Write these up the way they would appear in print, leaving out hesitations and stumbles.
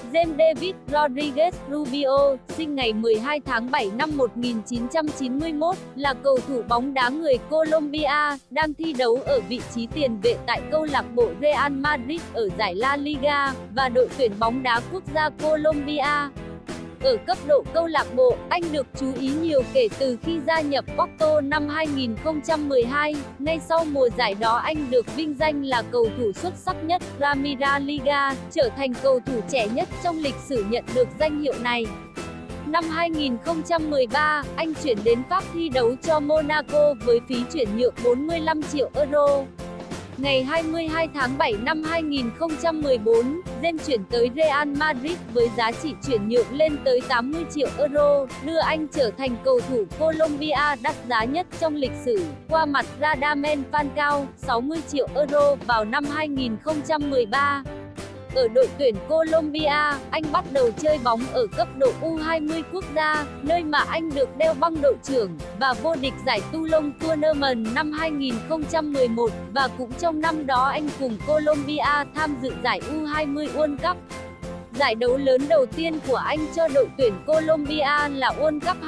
James David Rodriguez Rubio, sinh ngày 12 tháng 7 năm 1991, là cầu thủ bóng đá người Colombia, đang thi đấu ở vị trí tiền vệ tại câu lạc bộ Real Madrid ở giải La Liga, và đội tuyển bóng đá quốc gia Colombia. Ở cấp độ câu lạc bộ, anh được chú ý nhiều kể từ khi gia nhập Porto năm 2012. Ngay sau mùa giải đó anh được vinh danh là cầu thủ xuất sắc nhất Primera Liga, trở thành cầu thủ trẻ nhất trong lịch sử nhận được danh hiệu này. Năm 2013, anh chuyển đến Pháp thi đấu cho Monaco với phí chuyển nhượng 45 triệu euro. Ngày 22 tháng 7 năm 2014, James chuyển tới Real Madrid với giá trị chuyển nhượng lên tới 80 triệu euro, đưa anh trở thành cầu thủ Colombia đắt giá nhất trong lịch sử, qua mặt Radamel Falcao, 60 triệu euro vào năm 2013. Ở đội tuyển Colombia, anh bắt đầu chơi bóng ở cấp độ U20 quốc gia, nơi mà anh được đeo băng đội trưởng, và vô địch giải Toulon Tournament năm 2011, và cũng trong năm đó anh cùng Colombia tham dự giải U20 World Cup. Giải đấu lớn đầu tiên của anh cho đội tuyển Colombia là World Cup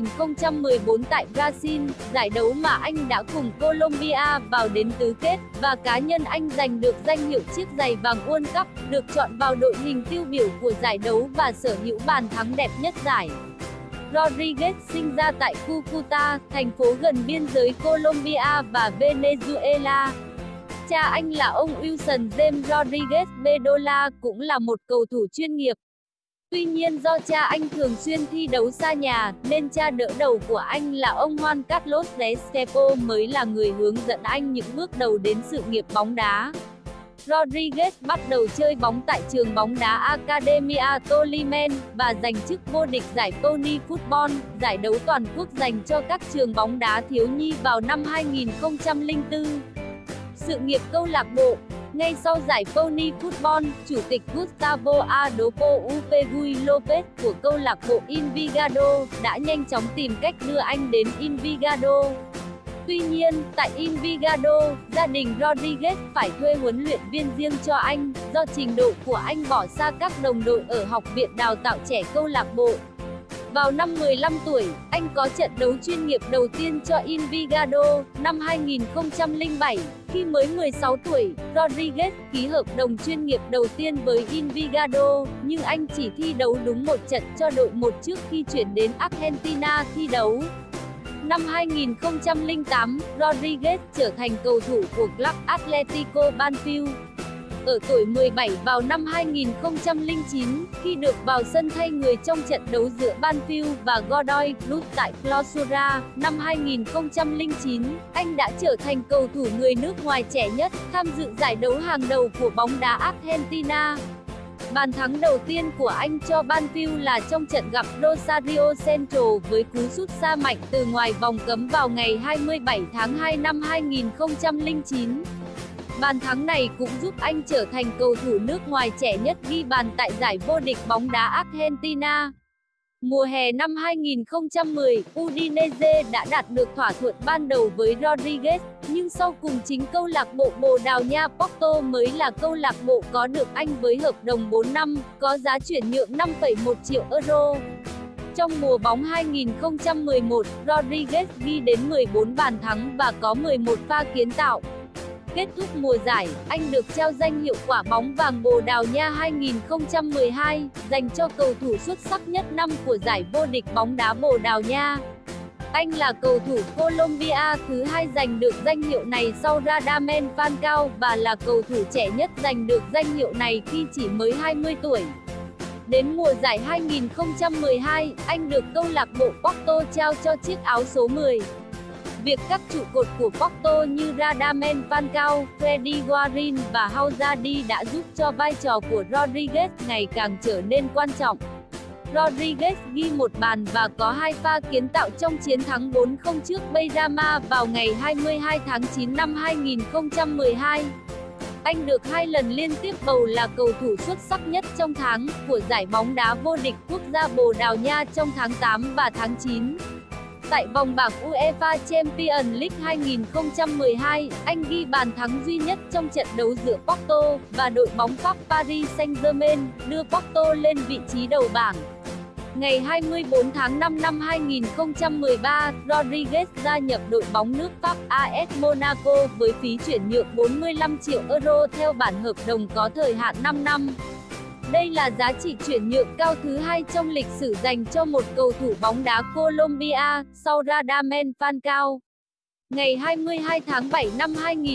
2014 tại Brazil, giải đấu mà anh đã cùng Colombia vào đến tứ kết, và cá nhân anh giành được danh hiệu chiếc giày vàng World Cup, được chọn vào đội hình tiêu biểu của giải đấu và sở hữu bàn thắng đẹp nhất giải. Rodriguez sinh ra tại Cúcuta, thành phố gần biên giới Colombia và Venezuela. Cha anh là ông Wilson James Rodriguez Bedolla, cũng là một cầu thủ chuyên nghiệp. Tuy nhiên do cha anh thường xuyên thi đấu xa nhà, nên cha đỡ đầu của anh là ông Juan Carlos Restrepo mới là người hướng dẫn anh những bước đầu đến sự nghiệp bóng đá. Rodriguez bắt đầu chơi bóng tại trường bóng đá Academia Tolimen, và giành chức vô địch giải Pony Football, giải đấu toàn quốc dành cho các trường bóng đá thiếu nhi vào năm 2004. Sự nghiệp câu lạc bộ. Ngay sau giải Pony Football, Chủ tịch Gustavo Adolfo Upegui Lopez của câu lạc bộ Envigado đã nhanh chóng tìm cách đưa anh đến Envigado. Tuy nhiên, tại Envigado, gia đình Rodriguez phải thuê huấn luyện viên riêng cho anh, do trình độ của anh bỏ xa các đồng đội ở học viện đào tạo trẻ câu lạc bộ. Vào năm 15 tuổi, anh có trận đấu chuyên nghiệp đầu tiên cho Envigado. Năm 2007, khi mới 16 tuổi, Rodriguez ký hợp đồng chuyên nghiệp đầu tiên với Envigado, nhưng anh chỉ thi đấu đúng một trận cho đội 1 trước khi chuyển đến Argentina thi đấu. Năm 2008, Rodriguez trở thành cầu thủ của Club Atlético Banfield. Ở tuổi 17 vào năm 2009, khi được vào sân thay người trong trận đấu giữa Banfield và Godoy Cruz tại Clausura, năm 2009, anh đã trở thành cầu thủ người nước ngoài trẻ nhất tham dự giải đấu hàng đầu của bóng đá Argentina. Bàn thắng đầu tiên của anh cho Banfield là trong trận gặp Rosario Central với cú sút xa mạnh từ ngoài vòng cấm vào ngày 27 tháng 2 năm 2009. Bàn thắng này cũng giúp anh trở thành cầu thủ nước ngoài trẻ nhất ghi bàn tại giải vô địch bóng đá Argentina. Mùa hè năm 2010, Udinese đã đạt được thỏa thuận ban đầu với Rodriguez, nhưng sau cùng chính câu lạc bộ Bồ Đào Nha Porto mới là câu lạc bộ có được anh với hợp đồng 4 năm, có giá chuyển nhượng 5,1 triệu euro. Trong mùa bóng 2011, Rodriguez ghi đến 14 bàn thắng và có 11 pha kiến tạo. Kết thúc mùa giải, anh được trao danh hiệu quả bóng vàng Bồ Đào Nha 2012, dành cho cầu thủ xuất sắc nhất năm của giải vô địch bóng đá Bồ Đào Nha. Anh là cầu thủ Colombia thứ 2 giành được danh hiệu này sau Radamel Falcao, và là cầu thủ trẻ nhất giành được danh hiệu này khi chỉ mới 20 tuổi. Đến mùa giải 2012, anh được câu lạc bộ Porto trao cho chiếc áo số 10. Việc các trụ cột của Porto như Radamel Falcao, Freddy Guarín và Hazardi đã giúp cho vai trò của Rodriguez ngày càng trở nên quan trọng. Rodriguez ghi một bàn và có 2 pha kiến tạo trong chiến thắng 4-0 trước Beirama vào ngày 22 tháng 9 năm 2012. Anh được 2 lần liên tiếp bầu là cầu thủ xuất sắc nhất trong tháng của giải bóng đá vô địch quốc gia Bồ Đào Nha trong tháng 8 và tháng 9. Tại vòng bảng UEFA Champions League 2012, anh ghi bàn thắng duy nhất trong trận đấu giữa Porto và đội bóng Pháp Paris Saint-Germain, đưa Porto lên vị trí đầu bảng. Ngày 24 tháng 5 năm 2013, Rodriguez gia nhập đội bóng nước Pháp AS Monaco với phí chuyển nhượng 45 triệu euro theo bản hợp đồng có thời hạn 5 năm. Đây là giá trị chuyển nhượng cao thứ hai trong lịch sử dành cho một cầu thủ bóng đá Colombia, sau Radamel Falcao. Ngày 22 tháng 7 năm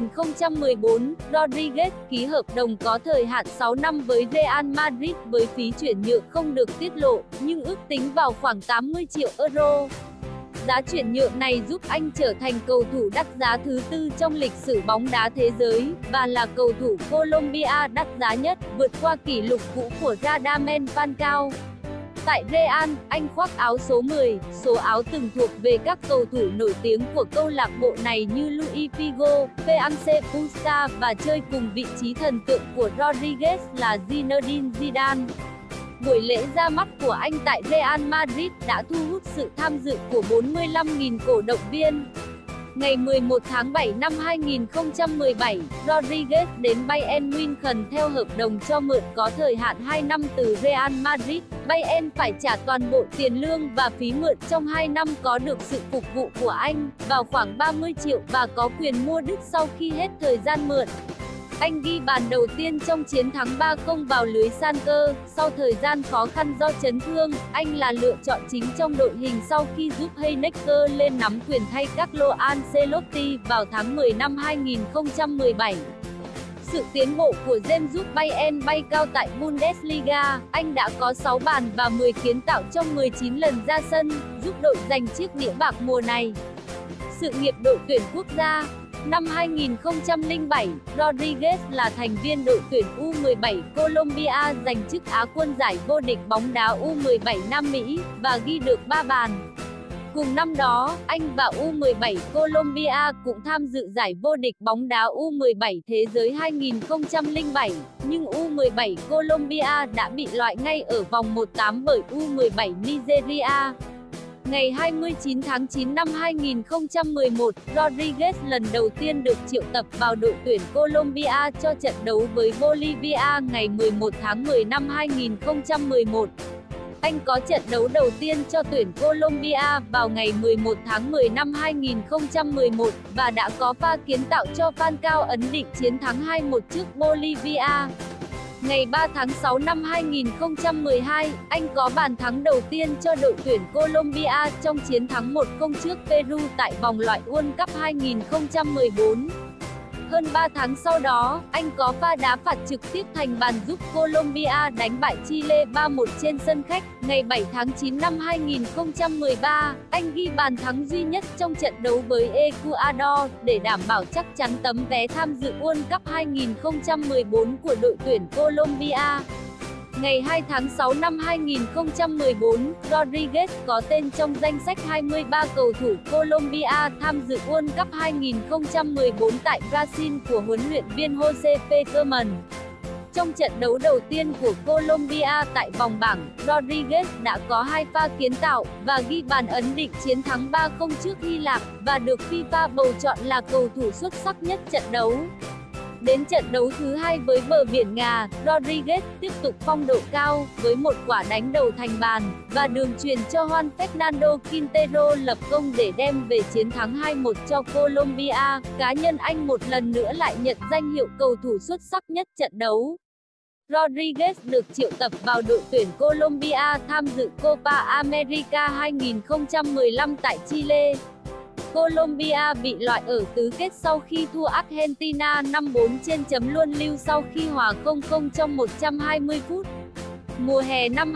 2014, Rodriguez ký hợp đồng có thời hạn 6 năm với Real Madrid với phí chuyển nhượng không được tiết lộ, nhưng ước tính vào khoảng 80 triệu euro. Giá chuyển nhượng này giúp anh trở thành cầu thủ đắt giá thứ tư trong lịch sử bóng đá thế giới, và là cầu thủ Colombia đắt giá nhất, vượt qua kỷ lục cũ của Radamel Falcao. Tại Real, anh khoác áo số 10, số áo từng thuộc về các cầu thủ nổi tiếng của câu lạc bộ này như Luis Figo, Ferenc Puskás và chơi cùng vị trí thần tượng của Rodriguez là Zinedine Zidane. Buổi lễ ra mắt của anh tại Real Madrid đã thu hút sự tham dự của 45.000 cổ động viên. Ngày 11 tháng 7 năm 2017, Rodriguez đến Bayern München theo hợp đồng cho mượn có thời hạn 2 năm từ Real Madrid. Bayern phải trả toàn bộ tiền lương và phí mượn trong 2 năm có được sự phục vụ của anh, vào khoảng 30 triệu và có quyền mua đứt sau khi hết thời gian mượn. Anh ghi bàn đầu tiên trong chiến thắng 3-0 vào lưới Schalke. Sau thời gian khó khăn do chấn thương, anh là lựa chọn chính trong đội hình sau khi giúp Heinecker lên nắm quyền thay Carlo Ancelotti vào tháng 10 năm 2017. Sự tiến bộ của James giúp Bayern bay cao tại Bundesliga. Anh đã có 6 bàn và 10 kiến tạo trong 19 lần ra sân, giúp đội giành chiếc đĩa bạc mùa này. Sự nghiệp đội tuyển quốc gia. Năm 2007, Rodriguez là thành viên đội tuyển U17 Colombia giành chức Á quân giải vô địch bóng đá U17 Nam Mỹ và ghi được 3 bàn. Cùng năm đó, anh và U17 Colombia cũng tham dự giải vô địch bóng đá U17 Thế giới 2007, nhưng U17 Colombia đã bị loại ngay ở vòng 1/8 bởi U17 Nigeria. Ngày 29 tháng 9 năm 2011, Rodriguez lần đầu tiên được triệu tập vào đội tuyển Colombia cho trận đấu với Bolivia ngày 11 tháng 10 năm 2011. Anh có trận đấu đầu tiên cho tuyển Colombia vào ngày 11 tháng 10 năm 2011 và đã có pha kiến tạo cho Falcao ấn định chiến thắng 2-1 trước Bolivia. Ngày 3 tháng 6 năm 2012, anh có bàn thắng đầu tiên cho đội tuyển Colombia trong chiến thắng 1-0 trước Peru tại vòng loại World Cup 2014. Hơn 3 tháng sau đó, anh có pha đá phạt trực tiếp thành bàn giúp Colombia đánh bại Chile 3-1 trên sân khách. Ngày 7 tháng 9 năm 2013, anh ghi bàn thắng duy nhất trong trận đấu với Ecuador để đảm bảo chắc chắn tấm vé tham dự World Cup 2014 của đội tuyển Colombia. Ngày 2 tháng 6 năm 2014, Rodriguez có tên trong danh sách 23 cầu thủ Colombia tham dự World Cup 2014 tại Brazil của huấn luyện viên Jose Pekerman. Trong trận đấu đầu tiên của Colombia tại vòng bảng, Rodriguez đã có 2 pha kiến tạo và ghi bàn ấn định chiến thắng 3-0 trước Hy Lạp và được FIFA bầu chọn là cầu thủ xuất sắc nhất trận đấu. Đến trận đấu thứ hai với bờ biển Nga, Rodriguez tiếp tục phong độ cao với một quả đánh đầu thành bàn và đường chuyền cho Juan Fernando Quintero lập công để đem về chiến thắng 2-1 cho Colombia. Cá nhân anh một lần nữa lại nhận danh hiệu cầu thủ xuất sắc nhất trận đấu. Rodriguez được triệu tập vào đội tuyển Colombia tham dự Copa America 2015 tại Chile. Colombia bị loại ở tứ kết sau khi thua Argentina 5-4 trên chấm luân lưu sau khi hòa 0-0 trong 120 phút. Mùa hè năm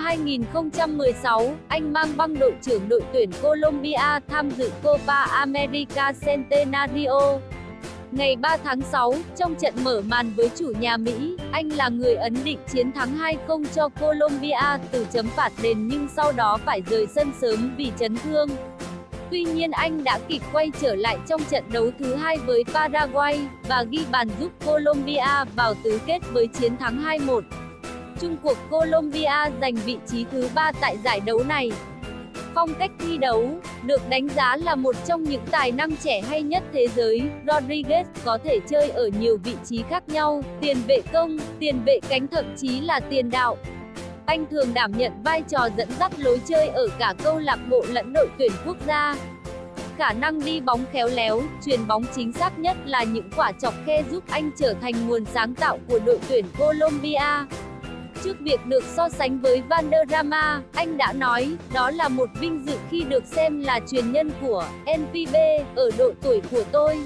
2016, anh mang băng đội trưởng đội tuyển Colombia tham dự Copa America Centenario. Ngày 3 tháng 6, trong trận mở màn với chủ nhà Mỹ, anh là người ấn định chiến thắng 2-0 cho Colombia từ chấm phạt đền nhưng sau đó phải rời sân sớm vì chấn thương. Tuy nhiên anh đã kịp quay trở lại trong trận đấu thứ hai với Paraguay và ghi bàn giúp Colombia vào tứ kết với chiến thắng 2-1. Chung cuộc Colombia giành vị trí thứ 3 tại giải đấu này. Phong cách thi đấu. Được đánh giá là một trong những tài năng trẻ hay nhất thế giới, Rodriguez có thể chơi ở nhiều vị trí khác nhau, tiền vệ công, tiền vệ cánh thậm chí là tiền đạo. Anh thường đảm nhận vai trò dẫn dắt lối chơi ở cả câu lạc bộ lẫn đội tuyển quốc gia. Khả năng đi bóng khéo léo, chuyền bóng chính xác nhất là những quả chọc khe giúp anh trở thành nguồn sáng tạo của đội tuyển Colombia. Trước việc được so sánh với Valderrama, anh đã nói, đó là một vinh dự khi được xem là truyền nhân của NPB ở độ tuổi của tôi.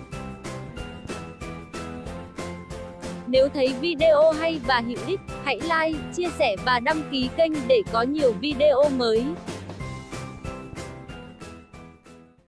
Nếu thấy video hay và hữu ích, hãy like, chia sẻ và đăng ký kênh để có nhiều video mới.